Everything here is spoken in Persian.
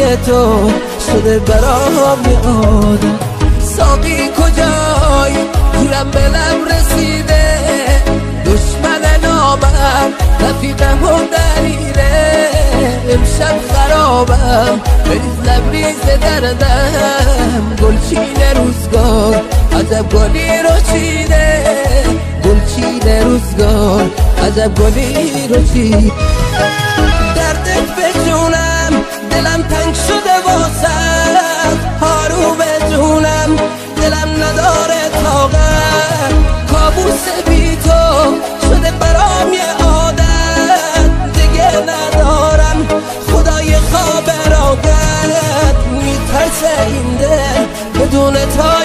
تو شده برام یه عادت. ساقی کجای گورم به لب رسیده، دشمن نامم رفیقم و دریره. امشب خرابم بریز لبریز دردم، گلچین روزگار عجب گلی رو چیده. گلچین روزگار عجب گلی رو چیده. دردت به جونم دلم تنگ شده واسد، هارو به جونم دلم نداره طاقت. کابوس بی تو شده برام یه عادت، دیگه ندارم خدای خواب راحت. میترسه این دل بدون تو